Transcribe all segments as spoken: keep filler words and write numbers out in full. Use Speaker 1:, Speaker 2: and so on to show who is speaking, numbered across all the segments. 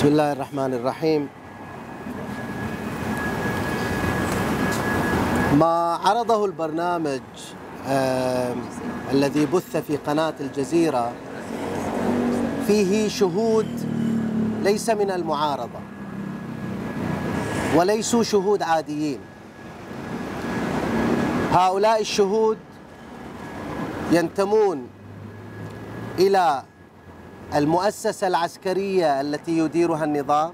Speaker 1: بسم الله الرحمن الرحيم. ما عرضه البرنامج آه الذي بث في قناة الجزيرة فيه شهود ليس من المعارضة وليسوا شهود عاديين. هؤلاء الشهود ينتمون إلى المؤسسة العسكرية التي يديرها النظام.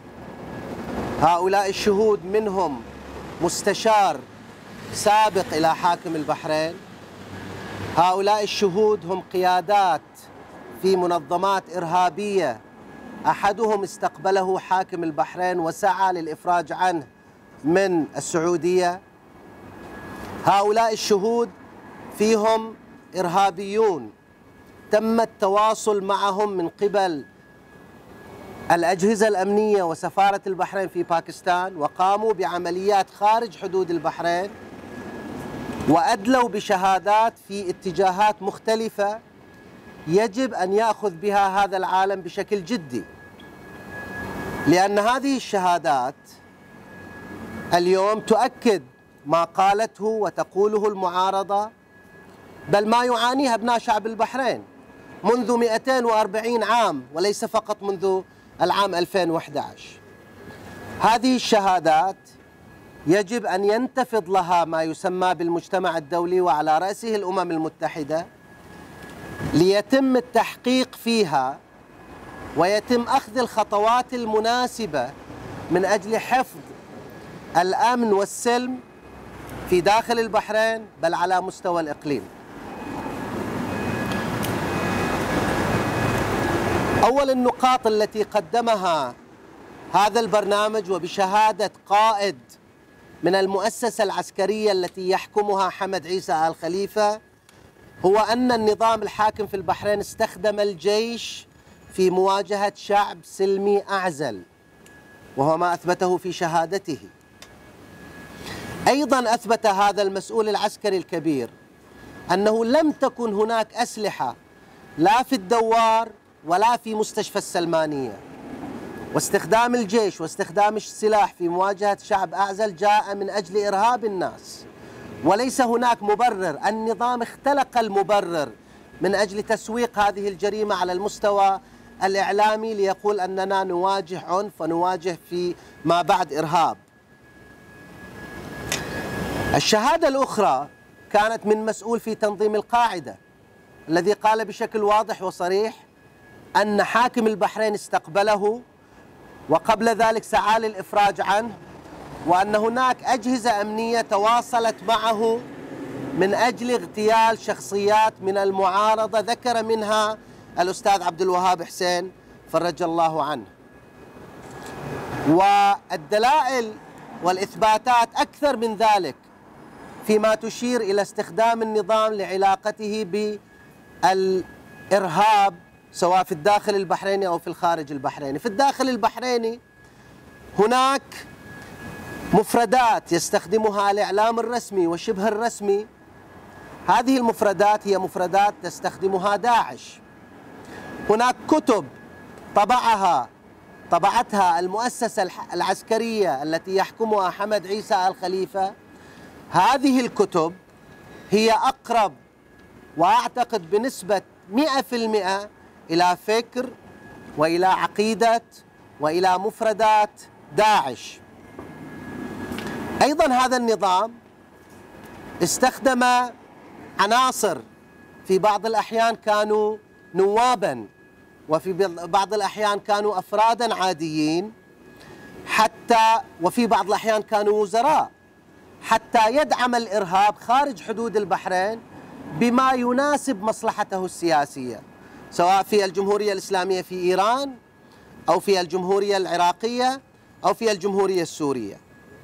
Speaker 1: هؤلاء الشهود منهم مستشار سابق إلى حاكم البحرين. هؤلاء الشهود هم قيادات في منظمات إرهابية أحدهم استقبله حاكم البحرين وسعى للإفراج عنه من السعودية. هؤلاء الشهود فيهم إرهابيون تم التواصل معهم من قبل الأجهزة الأمنية وسفارة البحرين في باكستان، وقاموا بعمليات خارج حدود البحرين وأدلوا بشهادات في اتجاهات مختلفة يجب أن يأخذ بها هذا العالم بشكل جدي، لأن هذه الشهادات اليوم تؤكد ما قالته وتقوله المعارضة، بل ما يعانيه أبناء شعب البحرين منذ مئتين وأربعين عام وليس فقط منذ العام ألفين وأحد عشر. هذه الشهادات يجب أن ينتفض لها ما يسمى بالمجتمع الدولي وعلى رأسه الأمم المتحدة ليتم التحقيق فيها ويتم أخذ الخطوات المناسبة من أجل حفظ الأمن والسلم في داخل البحرين بل على مستوى الإقليم. أول النقاط التي قدمها هذا البرنامج وبشهادة قائد من المؤسسة العسكرية التي يحكمها حمد عيسى آل خليفة هو أن النظام الحاكم في البحرين استخدم الجيش في مواجهة شعب سلمي أعزل، وهو ما أثبته في شهادته. أيضا أثبت هذا المسؤول العسكري الكبير أنه لم تكن هناك أسلحة لا في الدوار ولا في مستشفى السلمانية، واستخدام الجيش واستخدام السلاح في مواجهة شعب أعزل جاء من أجل إرهاب الناس، وليس هناك مبرر. النظام اختلق المبرر من أجل تسويق هذه الجريمة على المستوى الإعلامي ليقول أننا نواجه عنف ونواجه في ما بعد إرهاب. الشهادة الأخرى كانت من مسؤول في تنظيم القاعدة الذي قال بشكل واضح وصريح أن حاكم البحرين استقبله وقبل ذلك سعى للإفراج عنه، وأن هناك أجهزة أمنية تواصلت معه من أجل اغتيال شخصيات من المعارضة، ذكر منها الأستاذ عبد الوهاب حسين فرج الله عنه. والدلائل والإثباتات أكثر من ذلك فيما تشير إلى استخدام النظام لعلاقته بالإرهاب سواء في الداخل البحريني أو في الخارج البحريني. في الداخل البحريني هناك مفردات يستخدمها الإعلام الرسمي وشبه الرسمي. هذه المفردات هي مفردات تستخدمها داعش. هناك كتب طبعها طبعتها المؤسسة العسكرية التي يحكمها حمد عيسى آل خليفة. هذه الكتب هي أقرب وأعتقد بنسبة مئة في المئة إلى فكر وإلى عقيدة وإلى مفردات داعش. أيضا هذا النظام استخدم عناصر في بعض الأحيان كانوا نوابا وفي بعض الأحيان كانوا أفرادا عاديين، حتى وفي بعض الأحيان كانوا وزراء، حتى يدعم الإرهاب خارج حدود البحرين بما يناسب مصلحته السياسية، سواء في الجمهورية الإسلامية في إيران أو في الجمهورية العراقية أو في الجمهورية السورية.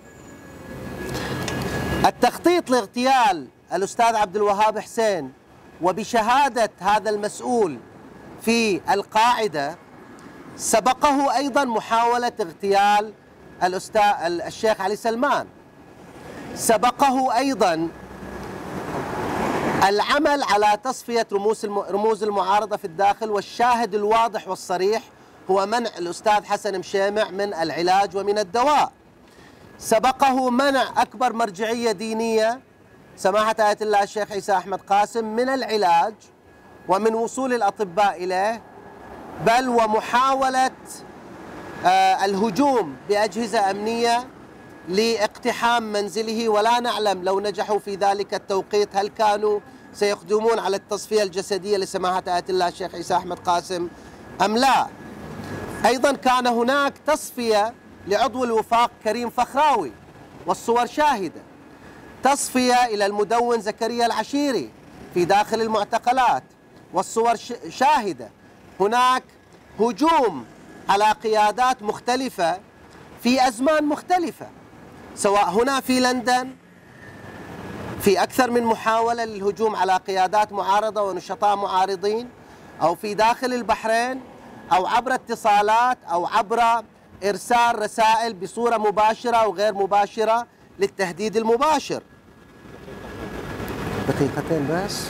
Speaker 1: التخطيط لاغتيال الأستاذ عبد الوهاب حسين وبشهادة هذا المسؤول في القاعدة سبقه أيضا محاولة اغتيال الأستاذ الشيخ علي سلمان، سبقه أيضا العمل على تصفية رموز رموز المعارضة في الداخل. والشاهد الواضح والصريح هو منع الأستاذ حسن مشيمع من العلاج ومن الدواء. سبقه منع أكبر مرجعية دينية سماحة آية الله الشيخ عيسى أحمد قاسم من العلاج ومن وصول الأطباء إليه، بل ومحاولة آه الهجوم بأجهزة أمنية لاقتحام منزله، ولا نعلم لو نجحوا في ذلك التوقيت هل كانوا سيقدمون على التصفية الجسدية لسماحة آية الله الشيخ عيسى أحمد قاسم أم لا. أيضا كان هناك تصفية لعضو الوفاق كريم فخراوي والصور شاهدة، تصفية إلى المدون زكريا العشيري في داخل المعتقلات والصور شاهدة. هناك هجوم على قيادات مختلفة في أزمان مختلفة، سواء هنا في لندن في أكثر من محاولة للهجوم على قيادات معارضة ونشطاء معارضين، أو في داخل البحرين، أو عبر اتصالات، أو عبر إرسال رسائل بصورة مباشرة أو غير مباشرة للتهديد المباشر. دقيقتين بس.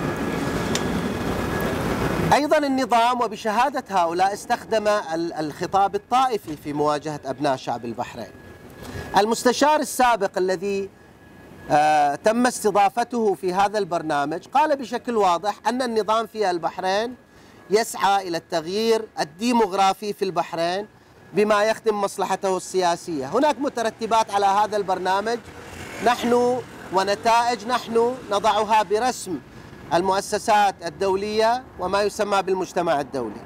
Speaker 1: أيضا النظام وبشهادة هؤلاء استخدم الخطاب الطائفي في مواجهة أبناء شعب البحرين. المستشار السابق الذي آه تم استضافته في هذا البرنامج قال بشكل واضح أن النظام في البحرين يسعى إلى التغيير الديموغرافي في البحرين بما يخدم مصلحته السياسية. هناك مترتبات على هذا البرنامج نحن ونتائج نحن نضعها برسم المؤسسات الدولية وما يسمى بالمجتمع الدولي.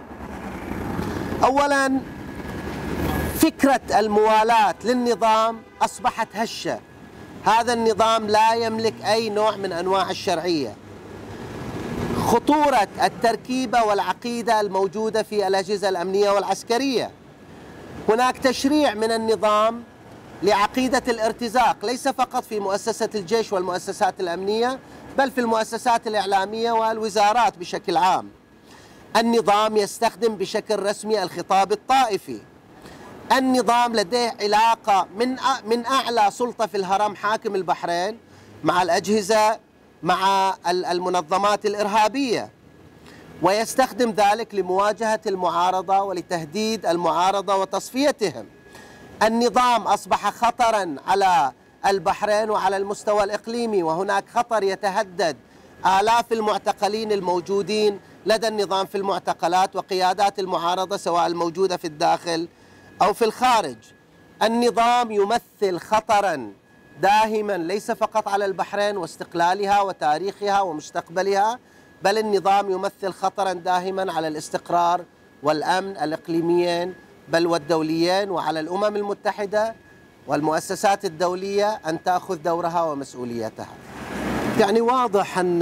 Speaker 1: أولا، فكرة الموالاة للنظام أصبحت هشة. هذا النظام لا يملك أي نوع من أنواع الشرعية. خطورة التركيبة والعقيدة الموجودة في الأجهزة الأمنية والعسكرية. هناك تشريع من النظام لعقيدة الارتزاق، ليس فقط في مؤسسة الجيش والمؤسسات الأمنية، بل في المؤسسات الإعلامية والوزارات بشكل عام. النظام يستخدم بشكل رسمي الخطاب الطائفي. النظام لديه علاقة من من أعلى سلطة في الهرم حاكم البحرين مع الأجهزة، مع المنظمات الإرهابية، ويستخدم ذلك لمواجهة المعارضة ولتهديد المعارضة وتصفيتهم. النظام أصبح خطرا على البحرين وعلى المستوى الإقليمي، وهناك خطر يتهدد آلاف المعتقلين الموجودين لدى النظام في المعتقلات وقيادات المعارضة سواء الموجودة في الداخل أو في الخارج. النظام يمثل خطرا داهما ليس فقط على البحرين واستقلالها وتاريخها ومستقبلها، بل النظام يمثل خطرا داهما على الاستقرار والأمن الإقليميين بل والدوليين، وعلى الأمم المتحدة والمؤسسات الدولية أن تأخذ دورها ومسؤوليتها. يعني واضح أن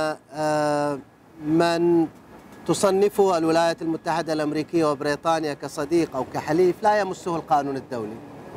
Speaker 1: من تصنفه الولايات المتحدة الأمريكية وبريطانيا كصديق أو كحليف لا يمسه القانون الدولي.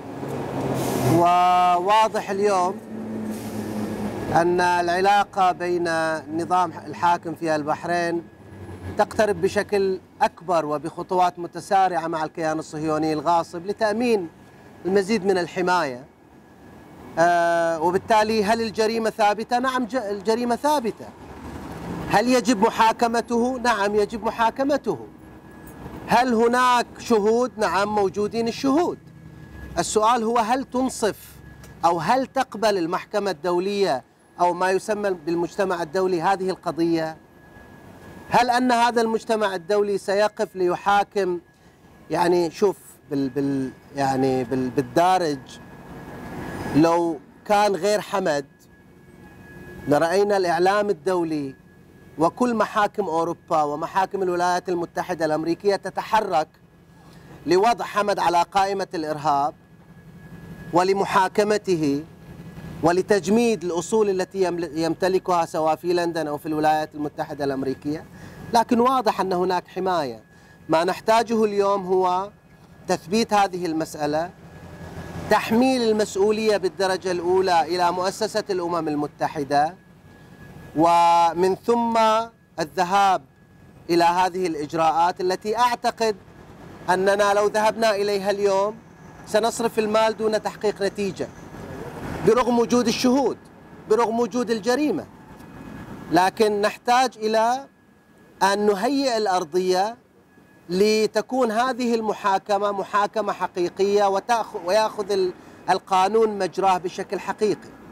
Speaker 1: وواضح اليوم أن العلاقة بين النظام الحاكم في البحرين تقترب بشكل أكبر وبخطوات متسارعة مع الكيان الصهيوني الغاصب لتأمين المزيد من الحماية. آه وبالتالي هل الجريمة ثابتة؟ نعم الجريمة ثابتة. هل يجب محاكمته؟ نعم يجب محاكمته. هل هناك شهود؟ نعم موجودين الشهود. السؤال هو هل تنصف أو هل تقبل المحكمة الدولية أو ما يسمى بالمجتمع الدولي هذه القضية؟ هل أن هذا المجتمع الدولي سيقف ليحاكم؟ يعني شوف بال بال يعني بال بالدارج لو كان غير حمد لرأينا الإعلام الدولي وكل محاكم أوروبا ومحاكم الولايات المتحدة الأمريكية تتحرك لوضع حمد على قائمة الإرهاب ولمحاكمته ولتجميد الأصول التي يمتلكها سواء في لندن أو في الولايات المتحدة الأمريكية. لكن واضح أن هناك حماية. ما نحتاجه اليوم هو تثبيت هذه المسألة، تحميل المسؤولية بالدرجة الأولى إلى مؤسسة الأمم المتحدة، ومن ثم الذهاب إلى هذه الإجراءات التي أعتقد أننا لو ذهبنا إليها اليوم سنصرف المال دون تحقيق نتيجة برغم وجود الشهود، برغم وجود الجريمة. لكن نحتاج إلى أن نهيئ الأرضية لتكون هذه المحاكمة محاكمة حقيقية ويأخذ القانون مجراه بشكل حقيقي.